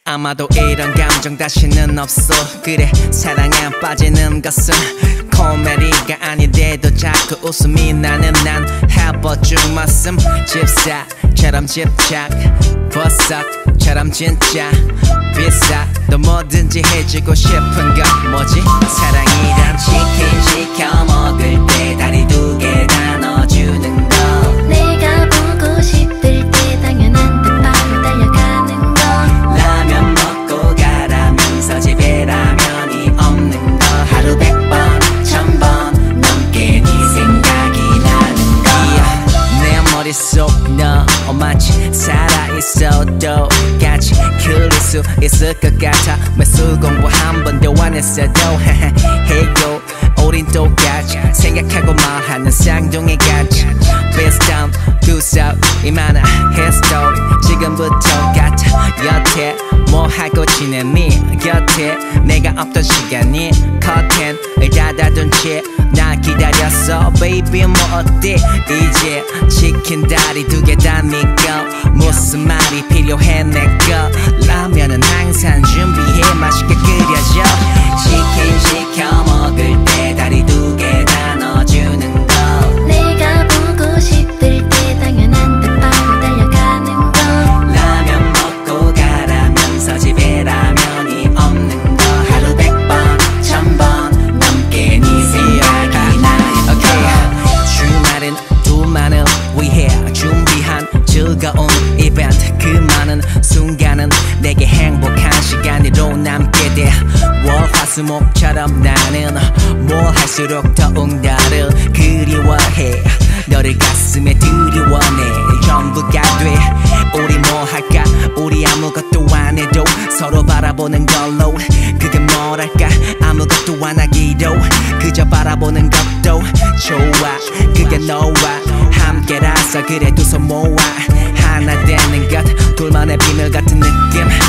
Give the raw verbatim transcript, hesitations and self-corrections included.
아마도 이런 감정 다시는 없어. 그래 사랑에 빠지는 것은 코미디가 아닌데도 자꾸 웃음이 나는 난 해보쭉 말씀 집사처럼 집착 버섯처럼 진짜 비싸 또 뭐든지 해주고 싶은 건 뭐지? 사랑이란 치킨 시켜 먹을 때 다리 두 개 다 넣어주는 거 내가 보고 싶을 때 당연한 듯 바로 달려가는 거 라면 먹고 가라면서 집에 라면이 없는 거 하루 백 번 천 번 넘게 네 생각이 나는 거 yeah, 내 머릿속 너 마치 살아있어도 같이 그릴 수 있을 것 같아 매술 공부 한 번도 안 했어도 해요 우린 똑같이 생각하고 말하는 쌍둥이 같이 비슷한 구석이 많아 히스토리 지금부터 같아 여태 뭐 하고 지내니 곁에 내가 없던 시간이 커튼을 닫아둔 채 나 기다렸어 baby 뭐 어때 이제 치킨 다리 두 개 다 니꺼 무슨 말이 필요해 내꺼 라면은 항상 준비해 맛있게 끓여줘 치킨 시켜 먹을 때 다리 두 개 다 넣어주는 거 내가 보고 싶을 때 당연한 듯 바로 달려가는 거 라면 먹고 가라면서 집에 라면이 없는 거 하루 백 번 천 번 넘게 네 생각이 나 okay. 주말은 둘만을 위해 준비한 즐거운 이벤트 그 많은 순간은 내게 행복한 시간으로 남게 돼 월화수목처럼 나는 뭘 할수록 더욱 너를 그리워해 너를 가슴에 들이워내 전부가 돼 우리 뭐 할까 우리 아무것도 안 해도 서로 바라보는 걸로 그게 뭐랄까 아무것도 안 하기로 그저 바라보는 것도 좋아 그게 너와 함께라서 그래 두 손 모아 하나 되는 것 둘만의 비밀 같은 느낌